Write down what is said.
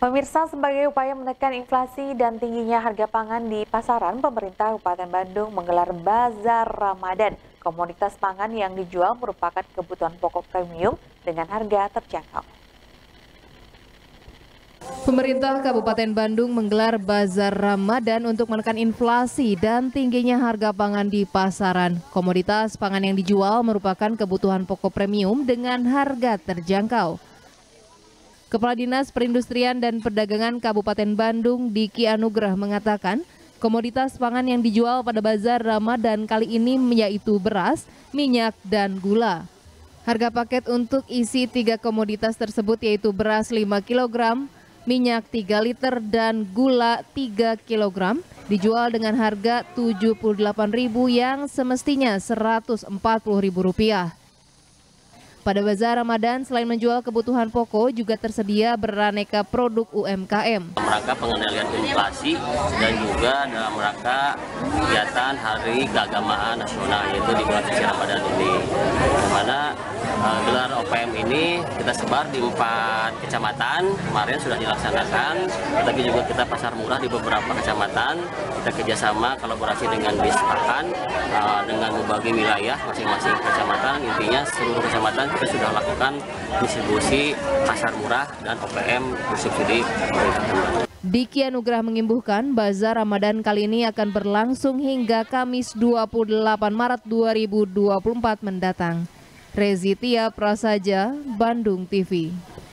Pemirsa, sebagai upaya menekan inflasi dan tingginya harga pangan di pasaran, pemerintah Kabupaten Bandung menggelar Bazar Ramadan. Komoditas pangan yang dijual merupakan kebutuhan pokok premium dengan harga terjangkau. Pemerintah Kabupaten Bandung menggelar Bazar Ramadan untuk menekan inflasi dan tingginya harga pangan di pasaran. Komoditas pangan yang dijual merupakan kebutuhan pokok premium dengan harga terjangkau. Kepala Dinas Perindustrian dan Perdagangan Kabupaten Bandung, Diki Anugrah, mengatakan komoditas pangan yang dijual pada Bazar Ramadan kali ini yaitu beras, minyak, dan gula. Harga paket untuk isi 3 komoditas tersebut yaitu beras 5 kg, minyak 3 liter, dan gula 3 kg dijual dengan harga Rp78.000 yang semestinya Rp140.000. Pada Bazar Ramadan, selain menjual kebutuhan pokok, juga tersedia beraneka produk UMKM. Dalam rangka pengendalian inflasi dan juga dalam rangka kegiatan Hari Keagamaan Nasional, yaitu di bulan suci Ramadan ini. Di mana gelar OPM ini kita sebar di 4 kecamatan, kemarin sudah dilaksanakan, tetapi juga kita pasar murah di beberapa kecamatan. Kita kerjasama kolaborasi dengan Dispakan, dengan berbagai wilayah masing-masing kecamatan. Intinya seluruh kecamatan kita sudah lakukan distribusi pasar murah dan OPM bersubsidi. Diki Anugrah mengimbuhkan Bazar Ramadan kali ini akan berlangsung hingga Kamis 28 Maret 2024 mendatang. Rezitia Prasaja, Bandung TV.